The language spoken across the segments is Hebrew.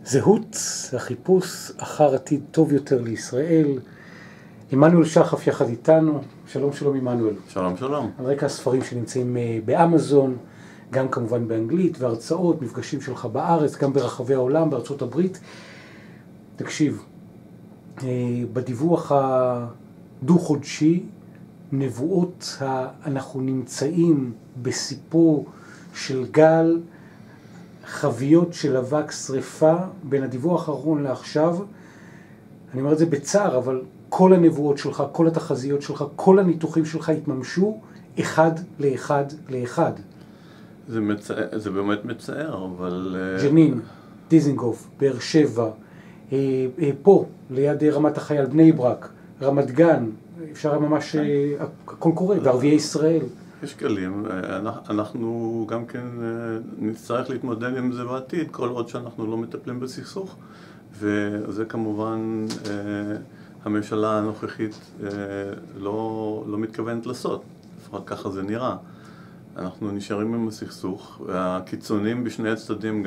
זהות, החיפוש אחר עתיד טוב יותר לישראל. עמנואל שחף יחד איתנו. שלום שלום עמנואל. שלום שלום. על רקע הספרים שנמצאים באמזון, גם כמובן באנגלית, והרצאות, מפגשים שלך בארץ, גם ברחבי העולם, בארצות הברית. תקשיב, בדיווח הדו-חודשי, נבואות אנחנו נמצאים בסיפור של גל חביות של אבק שריפה. בין הדיווח האחרון לעכשיו, אני אומר את זה בצער, אבל כל הנבואות שלך, כל התחזיות שלך, כל הניתוחים שלך התממשו אחד לאחד לאחד. זה באמת מצער, אבל... ג'נין, דיזנגוף, באר שבע, פה, ליד רמת החייל, בני ברק, רמת גן, אפשר ממש, הכל קורה, וערביי ישראל. יש גלים, אנחנו גם כן נצטרך להתמודד עם זה בעתיד, כל עוד שאנחנו לא מטפלים בסכסוך, וזה כמובן הממשלה הנוכחית לא מתכוונת לעשות, לפחות ככה זה נראה. אנחנו נשארים עם הסכסוך, והקיצונים בשני הצדדים,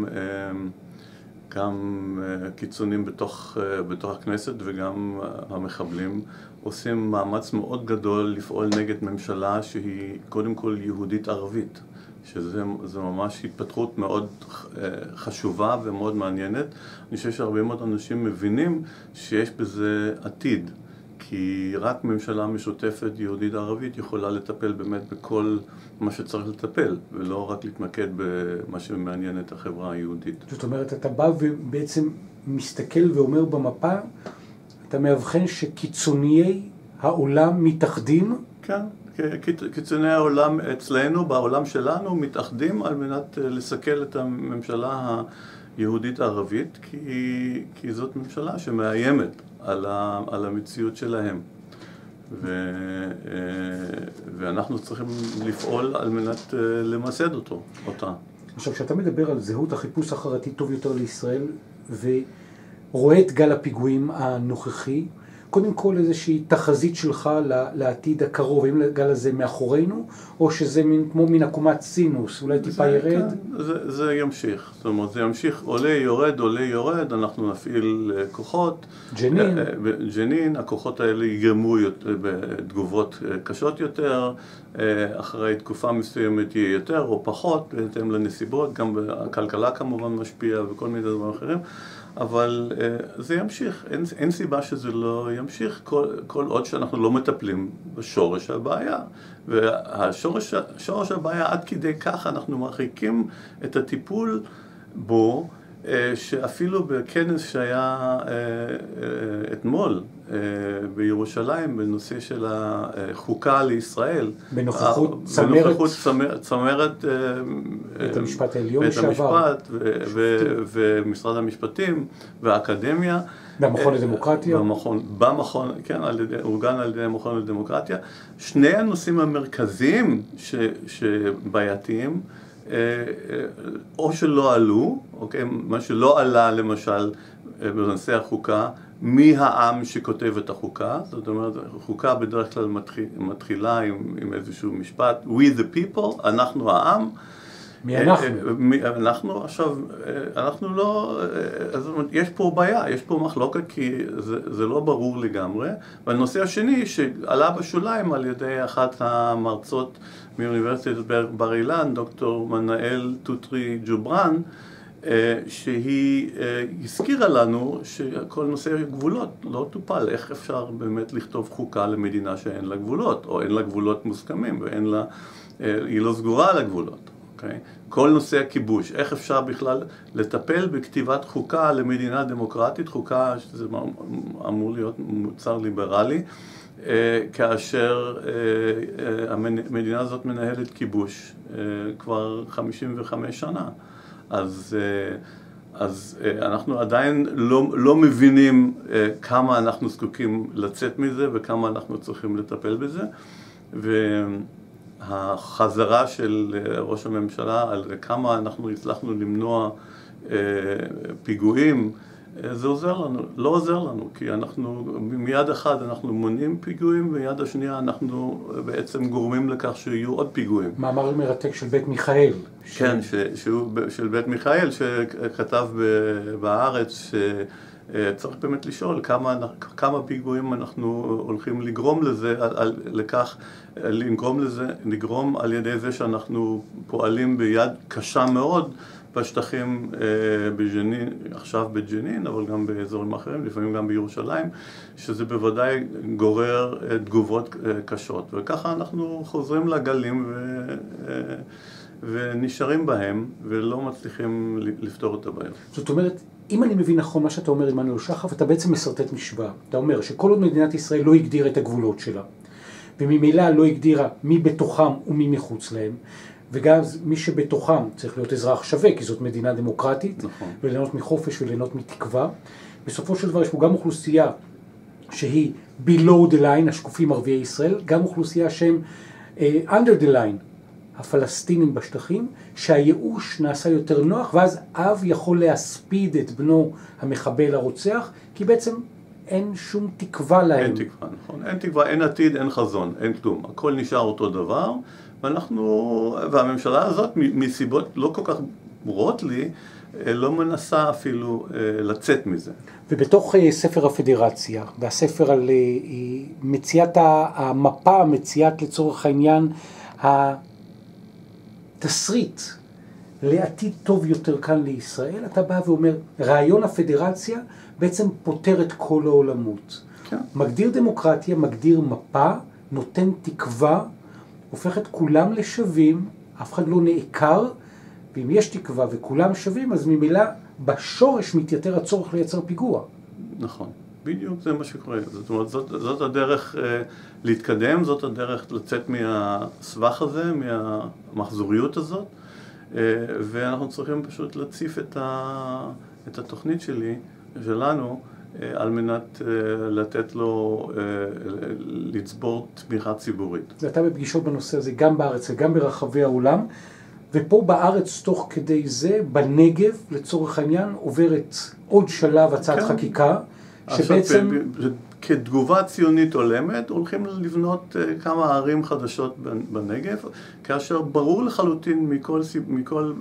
גם קיצונים בתוך הכנסת וגם המחבלים, עושים מאמץ מאוד גדול לפעול נגד ממשלה שהיא קודם כל יהודית ערבית, שזה ממש התפתחות מאוד חשובה ומאוד מעניינת. אני חושב שהרבה מאוד אנשים מבינים שיש בזה עתיד, כי רק ממשלה משותפת יהודית ערבית יכולה לטפל באמת בכל מה שצריך לטפל, ולא רק להתמקד במה שמעניין את החברה היהודית. זאת אומרת, אתה בא ובעצם מסתכל ואומר במפה, אתה מאבחן שקיצוניי העולם מתאחדים? כן, קיצוני העולם אצלנו, בעולם שלנו, מתאחדים על מנת לסכל את הממשלה היהודית הערבית, כי זאת ממשלה שמאיימת על המציאות שלהם. ואנחנו צריכים לפעול על מנת למסד אותה. עכשיו, כשאתה מדבר על זהות החיפוש אחר עתיד טוב יותר לישראל, ורואה את גל הפיגועים הנוכחי, קודם כל איזושהי תחזית שלך לעתיד הקרוב, האם הגל הזה מאחורינו, או שזה כמו מן עקומת סינוס, אולי טיפה ירד? זה ימשיך, זאת אומרת, זה ימשיך, עולה יורד, אנחנו נפעיל כוחות. ג'נין, הכוחות האלה יגרמו בתגובות קשות יותר, אחרי תקופה מסוימת יהיה יותר או פחות, בהתאם לנסיבות, גם הכלכלה כמובן משפיעה וכל מיני דברים אחרים. אבל זה ימשיך, אין סיבה שזה לא ימשיך כל עוד שאנחנו לא מטפלים בשורש הבעיה. והשורש הבעיה עד כדי כך אנחנו מרחיקים את הטיפול בו, שאפילו בכנס שהיה אתמול בירושלים בנושא של החוקה לישראל, בנוכחות צמרת בית המשפט העליון ומשרד המשפטים והאקדמיה, במכון לדמוקרטיה, כן, אורגן על ידי המכון לדמוקרטיה. שני הנושאים המרכזיים שבעייתיים, או שלא עלו, אוקיי, מה שלא עלה למשל בנושא החוקה, מי העם שכותב את החוקה. זאת אומרת, החוקה בדרך כלל מתחילה עם איזשהו משפט, we the people, אנחנו העם. מי אנחנו? אנחנו עכשיו, אנחנו לא, זאת אומרת, יש פה בעיה, יש פה מחלוקת, כי זה לא ברור לגמרי. והנושא השני שעלה בשוליים על ידי אחת המרצות מאוניברסיטת בר אילן, דוקטור מנאל טוטרי ג'וברן, שהיא הזכירה לנו שכל נושא הגבולות לא טופל. איך אפשר באמת לכתוב חוקה למדינה שאין לה גבולות, או אין לה גבולות מוסכמים, היא לא סגורה על הגבולות. Okay. כל נושא הכיבוש, איך אפשר בכלל לטפל בכתיבת חוקה למדינה דמוקרטית, חוקה שזה אמור להיות מוצר ליברלי, כאשר המדינה הזאת מנהלת כיבוש כבר 55 שנה. אז אנחנו עדיין לא מבינים כמה אנחנו זקוקים לצאת מזה וכמה אנחנו צריכים לטפל בזה. החזרה של ראש הממשלה על כמה אנחנו הצלחנו למנוע פיגועים זה עוזר לנו, לא עוזר לנו, כי אנחנו, מיד אחד אנחנו מונעים פיגועים, ומיד השנייה אנחנו בעצם גורמים לכך שיהיו עוד פיגועים. מאמר מרתק של בית מיכאל. כן, של בית מיכאל, שכתב בהארץ, שצריך באמת לשאול כמה פיגועים אנחנו הולכים לגרום לזה, לכך, לגרום על ידי זה שאנחנו פועלים ביד קשה מאוד, בשטחים בג'נין, עכשיו בג'נין, אבל גם באזורים אחרים, לפעמים גם בירושלים, שזה בוודאי גורר תגובות קשות. וככה אנחנו חוזרים לגלים ונשארים בהם, ולא מצליחים לפתור את הבעיות. זאת אומרת, אם אני מבין נכון מה שאתה אומר, עמנואל שחף, אתה בעצם מסרטט משוואה. אתה אומר שכל עוד מדינת ישראל לא הגדירה את הגבולות שלה, וממילא לא הגדירה מי בתוכם ומי מחוץ להם, וגם מי שבתוכם צריך להיות אזרח שווה, כי זאת מדינה דמוקרטית, נכון. וליהנות מחופש וליהנות מתקווה. בסופו של דבר יש פה גם אוכלוסייה שהיא below the line, השקופים ערביי ישראל, גם אוכלוסייה שהם under the line, הפלסטינים בשטחים, שהייאוש נעשה יותר נוח, ואז אב יכול להספיד את בנו המחבל הרוצח, כי בעצם אין שום תקווה להם. אין תקווה, נכון. אין תקווה, אין עתיד, אין חזון, אין כלום. הכל נשאר אותו דבר. והממשלה הזאת, מסיבות לא כל כך ברורות לי, לא מנסה אפילו לצאת מזה. ובתוך ספר הפדרציה, והספר על מציאת המפה, מציאת לצורך העניין, התסריט לעתיד טוב יותר כאן לישראל, אתה בא ואומר, רעיון הפדרציה בעצם פותר את כל העולמות. כן. מגדיר דמוקרטיה, מגדיר מפה, נותן תקווה, הופך את כולם לשווים, אף אחד לא נעקר, ואם יש תקווה וכולם שווים, אז ממילא בשורש מתייתר הצורך לייצר פיגוע. נכון, בדיוק זה מה שקורה. זאת אומרת, זאת הדרך להתקדם, זאת הדרך לצאת מהסבך הזה, מהמחזוריות הזאת, ואנחנו צריכים פשוט להציף את התוכנית שלנו, על מנת לתת לו לצבור תמיכה ציבורית. אתה בפגישות בנושא הזה גם בארץ וגם ברחבי העולם, ופה בארץ תוך כדי זה, בנגב לצורך העניין, עוברת עוד שלב הצעת כן. חקיקה, שבעצם... כתגובה ציונית עולמת, הולכים לבנות כמה ערים חדשות בנגב, כאשר ברור לחלוטין מכל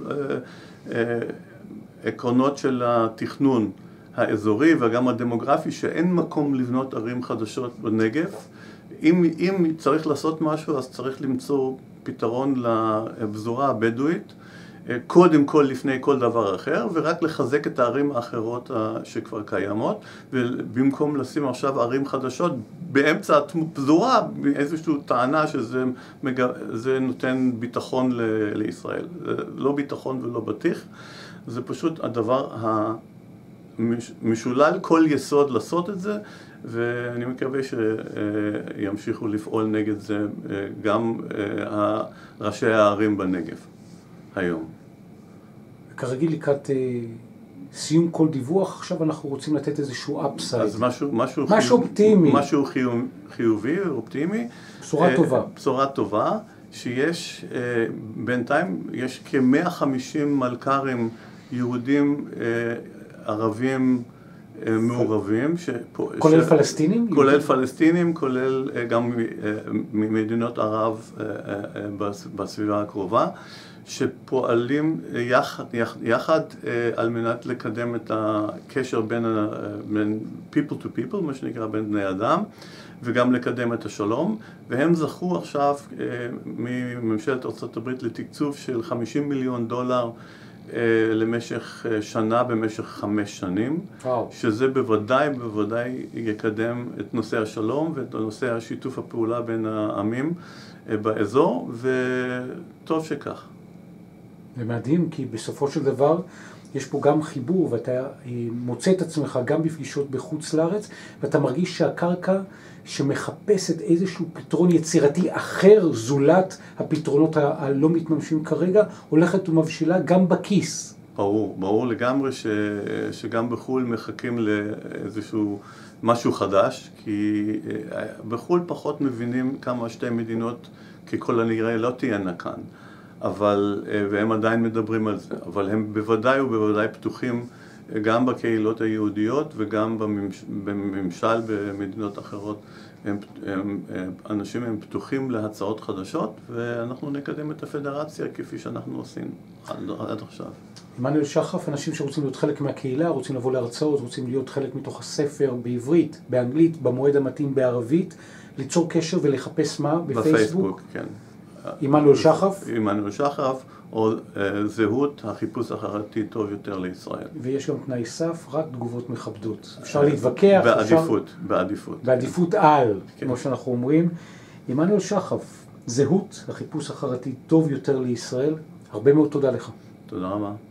עקרונות של התכנון, האזורי וגם הדמוגרפי, שאין מקום לבנות ערים חדשות בנגב. אם צריך לעשות משהו, אז צריך למצוא פתרון לפזורה הבדואית, קודם כל לפני כל דבר אחר, ורק לחזק את הערים האחרות שכבר קיימות, ובמקום לשים עכשיו ערים חדשות באמצע הפזורה, איזושהי טענה שזה נותן ביטחון לישראל. לא ביטחון ולא בטיח, זה פשוט הדבר משולל כל יסוד לעשות את זה, ואני מקווה שימשיכו לפעול נגד זה גם ראשי הערים בנגב היום. כרגיל לקראת סיום כל דיווח, עכשיו אנחנו רוצים לתת איזשהו אפסייד. אז משהו אופטימי. משהו חיובי ואופטימי. בשורה טובה. בשורה טובה, שיש בינתיים, יש כ-150 מלכ"רים יהודים ערבים מעורבים. כולל פלסטינים? כולל פלסטינים, כולל גם ממדינות ערב בסביבה הקרובה, שפועלים יחד על מנת לקדם את הקשר בין people to people, מה שנקרא בין בני אדם, וגם לקדם את השלום, והם זכו עכשיו מממשלת ארצות הברית לתקצוב של $50 מיליון למשך שנה, במשך 5 שנים, שזה בוודאי יקדם את נושא השלום ואת נושא השיתוף הפעולה בין העמים באזור, וטוב שכך. זה מדהים, כי בסופו של דבר יש פה גם חיבור, ואתה מוצא את עצמך גם בפגישות בחוץ לארץ, ואתה מרגיש שהקרקע שמחפשת איזשהו פתרון יצירתי אחר, זולת הפתרונות הלא מתממשים כרגע, הולכת ומבשילה גם בכיס. ברור לגמרי שגם בחול מחכים לאיזשהו משהו חדש, כי בחול פחות מבינים כמה שתי מדינות ככל הנראה לא תהיינה כאן. והם עדיין מדברים על זה, אבל הם בוודאי פתוחים גם בקהילות היהודיות וגם בממשל במדינות אחרות. אנשים הם פתוחים להצעות חדשות, ואנחנו נקדם את הפדרציה כפי שאנחנו עושים עד עכשיו. עמנואל שחף, אנשים שרוצים להיות חלק מהקהילה, רוצים לבוא להרצאות, רוצים להיות חלק מתוך הספר בעברית, באנגלית, במועד המתאים בערבית, ליצור קשר ולחפש מה? בפייסבוק, כן. עמנואל שחף? עמנואל שחף, או זהות החיפוש אחר עתיד טוב יותר לישראל. ויש גם תנאי סף, רק תגובות מכבדות. אפשר להתווכח. בעדיפות. בעדיפות על, כמו שאנחנו אומרים. עמנואל שחף, זהות החיפוש אחר עתיד טוב יותר לישראל. הרבה מאוד תודה לך. תודה רבה.